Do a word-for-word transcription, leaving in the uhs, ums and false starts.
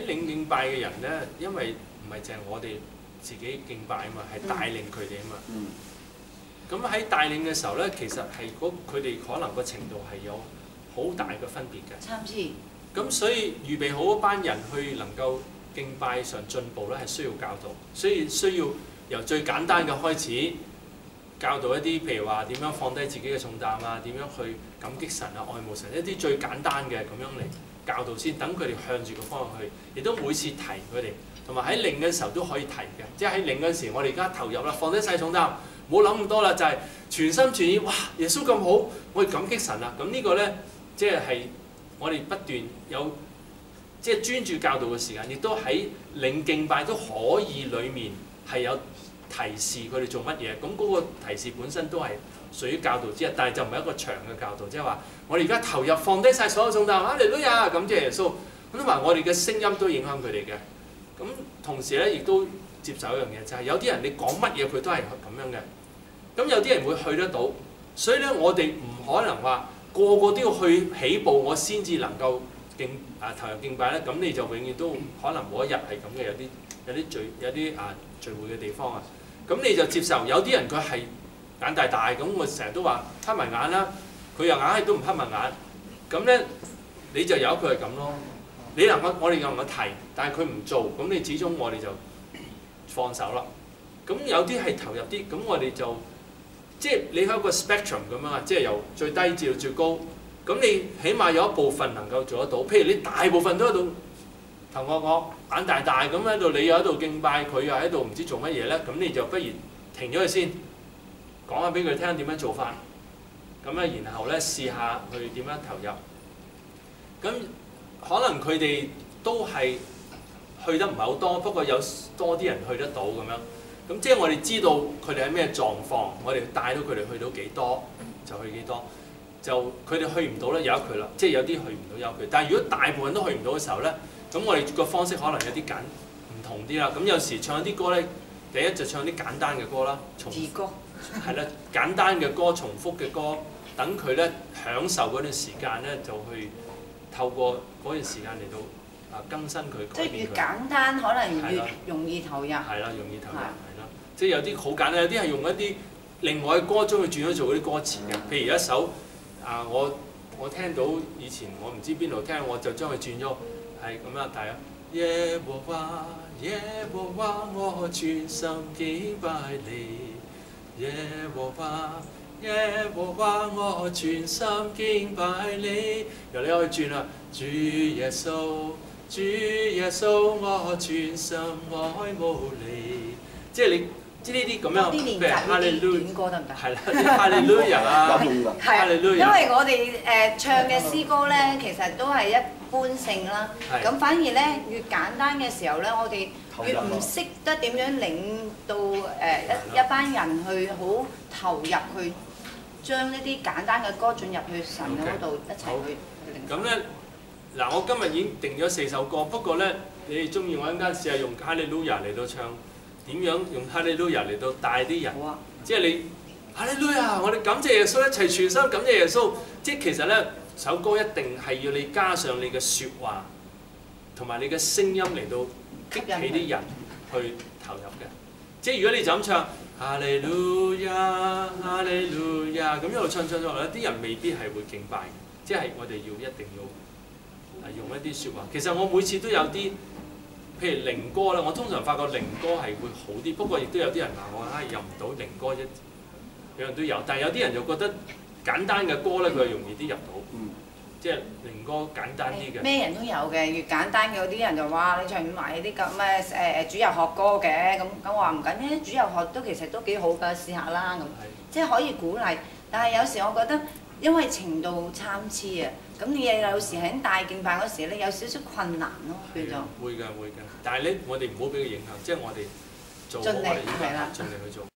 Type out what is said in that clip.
領敬拜嘅人咧，因為唔係淨係我哋自己敬拜啊嘛，係帶領佢哋啊嘛。 嗯。 咁喺帶領嘅時候咧，其實係嗰佢哋可能個程度係有好大嘅分別嘅。 參差。 咁所以預備好一班人去能夠敬拜上進步咧，係需要教導，所以需要由最簡單嘅開始教導一啲，譬如話點樣放低自己嘅重擔啊，點樣去感激神啊、愛慕神，一啲最簡單嘅咁樣嚟教導先，等佢哋向住個方向去，亦都每次提佢哋，同埋喺領嘅時候都可以提嘅，即係喺領嗰時，我哋而家投入啦，放低晒重擔，唔好諗咁多啦，就係、是、全心全意，哇！耶穌咁好，我哋感激神啊！咁呢個咧，即係係我哋不斷有即係專注教導嘅時間，亦都喺領敬拜都可以裡面係有提示佢哋做乜嘢。咁嗰個提示本身都係屬於教導之一，但係就唔係一個長嘅教導，即係話我哋而家投入放低晒所有重擔，哈利路亞，感謝耶穌。咁同埋我哋嘅聲音都影響佢哋嘅。咁同時咧，亦都接受一樣嘢，就係、是、有啲人你講乜嘢佢都係咁樣嘅。咁有啲人會去得到，所以咧我哋唔可能話個個都要去起步，我先至能夠敬啊投入敬拜咧。咁你就永遠都可能冇一日係咁嘅，有啲有啲聚有啲啊聚會嘅地方啊。咁你就接受有啲人佢係眼大大咁，我成日都話黑埋眼啦，佢又硬係都唔黑埋眼。咁咧你就由佢係咁咯。你能夠我哋又能夠提，但係佢唔做，咁你始終我哋就放手啦。咁有啲係投入啲，咁我哋就即係你喺一個 spectrum 咁樣啊，即係由最低至到最高。咁你起碼有一部分能夠做得到，譬如你大部分都喺度頭惡惡眼大大咁喺度，你又喺度敬拜，佢又喺度唔知做乜嘢咧，咁你就不如停咗佢先，講下俾佢聽點樣做法。咁咧，然後咧試下去點樣投入。咁可能佢哋都係去得唔係好多，不過有多啲人去得到咁樣。咁即係我哋知道佢哋係咩狀況，我哋帶到佢哋去到幾多就去幾多。就佢哋去唔到咧，由佢啦。即係有啲去唔到，由佢。但係如果大部分都去唔到嘅時候咧，咁我哋個方式可能有啲簡唔同啲啦。咁有時唱一啲歌咧，第一就唱啲簡單嘅歌啦，重字歌係啦，簡單嘅歌、重複嘅歌，等佢咧享受嗰段時間咧，就去透過嗰段時間嚟到啊更新佢。 即係越簡單，可能越容易投入。係啦，容易投入係啦。即係有啲好簡單，有啲係用一啲另外嘅歌將佢轉咗做嗰啲歌詞嘅。譬如有一首啊，我我聽到以前我唔知邊度聽，我就將佢轉咗係咁樣，大家耶和華耶和華，我全心敬拜你，耶和華耶和華，我全心敬拜你。由你可以轉啦，主耶穌主耶穌，我全心愛慕你。即係你。即係呢啲咁樣， 啲練習呢啲短歌得唔得？ 係啦，哈利路亞啊， 係啊，因為我哋誒唱嘅詩歌咧，其實都係一般性啦。咁反而咧，越簡單嘅時候咧，我哋越唔識得點樣領到誒一一班人去好投入去將呢啲簡單嘅歌進入去神嗰度一齊去去領。 咁咧嗱，我今日已經定咗四首歌，不過咧，你哋中意我一陣間試下用哈利路亞嚟到唱。點樣用哈利路亞嚟到帶啲人？ 啊、 即係你哈利路亞，我哋感謝耶穌，一齊全心感謝耶穌。即係其實咧，首歌一定係要你加上你嘅説話，同埋你嘅聲音嚟到激起啲人去投入嘅。即係如果你就咁唱哈利路亞，哈利路亞咁一路唱唱咗落咧，啲人未必係會敬拜嘅。即係我哋要一定要係用一啲説話。其實我每次都有啲。譬如靈歌咧，我通常發覺靈歌係會好啲，不過亦都有啲人話我唉入唔到靈歌一樣樣都有，但係有啲人就覺得簡單嘅歌咧，佢係容易啲入到，嗯、即係靈歌簡單啲嘅。 咩人都有嘅，越簡單嘅有啲人就話你唱埋啲咁咩誒誒主日學歌嘅，咁咁我話唔緊要，主日學都其實都幾好㗎，試下啦咁，即係可以鼓勵。但係有時我覺得因為程度參差啊。咁你有時喺大敬拜嗰時咧，有少少困難咯，變咗。 會㗎會㗎，但係咧，我哋唔好俾佢影響，即係我哋做我哋應該盡力去做。